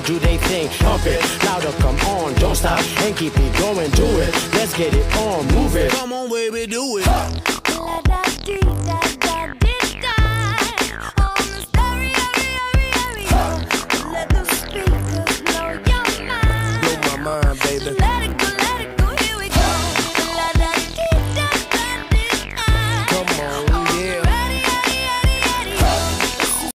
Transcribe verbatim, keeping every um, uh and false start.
do they thing. Pump it, louder, come on, don't stop, and keep it going, do it. Let's get it on, move it. Come on, baby, do it.